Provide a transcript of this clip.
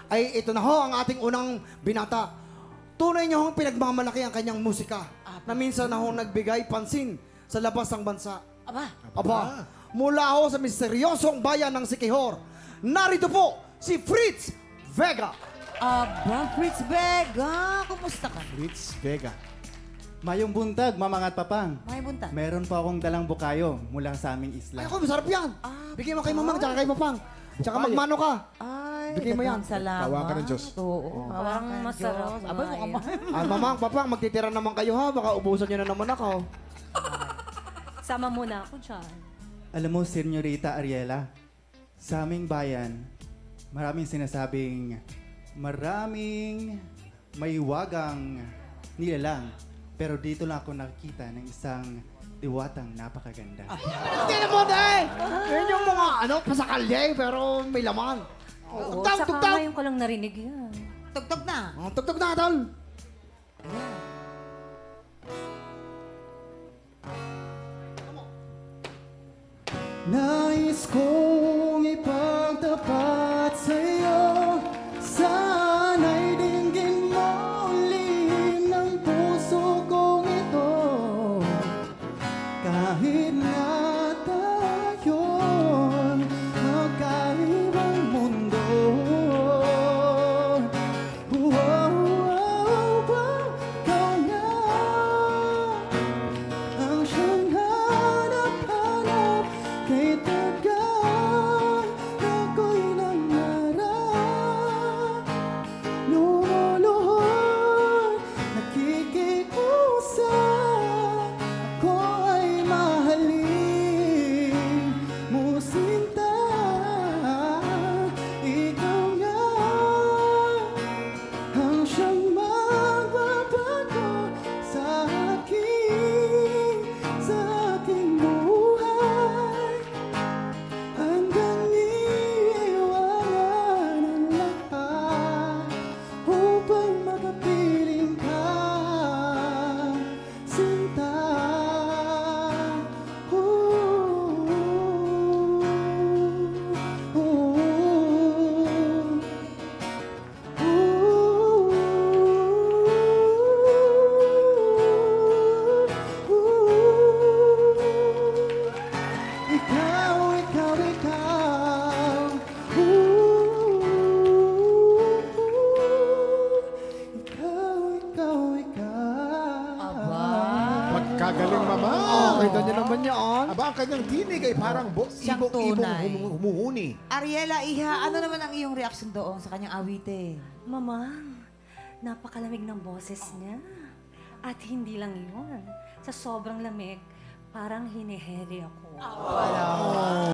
ay ito na ho ang ating unang binata. Tunay niya hong pinagmamalaki ang kanyang musika na minsan na hong nagbigay pansin sa labas ng bansa. Aba, mula ho sa misteryosong bayan ng Siquijor, narito po si Fritz Vega. Aba, Fritz Vega, kumusta ka? Fritz Vega. Mayong buntag, mamangat papang. May bunta. Meron po akong dalang bukayo mula sa aming Ay, isla. ako, masarap yan. Bigay mo kay mamang, tsaka kay papang. Tsaka magmano ka. Ay, Bigay mo yan. Salamat. Tawa ka ng Diyos. Oo. Parang masarap. Aba, mukhang Mamang, papang, magtitira naman kayo ha. Baka ubusan niyo na naman ako. Sama muna ako dyan. Alam mo, Senyorita Ariela, sa aming bayan, maraming sinasabing maraming maiwagang nilalang. Pero dito lang ako nakikita ng isang diwatang napakaganda. Hindi naman eh! Yan yung mga pasakalye, pero may laman. Oo, Tugtog, saka tugtog! ngayon ko lang narinig yan. Tugtog na. Tugtog na, tol! Nais kong ipagtapat sa'yo, sana'y dinggin mo lihim ng puso kong ito. Kahit na tayo'y magkaibang mundo. Ikaw na ang siyang hanap-hanap kay tagal ako'y nangarap. Lumuluhod, nakikiusap, ako ay mahalin mo sinta. Ikaw na ang siyang magbabago sa aking buhay. Hanggang iiwanan ang lahat upang makapiling ka, sinta. Ikaw, ikaw, ikaw. Ikaw, ikaw, ikaw. Pagkagaling, mama. Okay, ganyan naman yan. Aba, ang kanyang tinig ay parang Siyang ibong tunay. humuhuni. Ariela, Iha, ano naman ang iyong reaksyon doon sa kanyang awite? Mamang, napakalamig ng boses niya. At hindi lang yun. Sa sobrang lamig, parang hiniheli ako.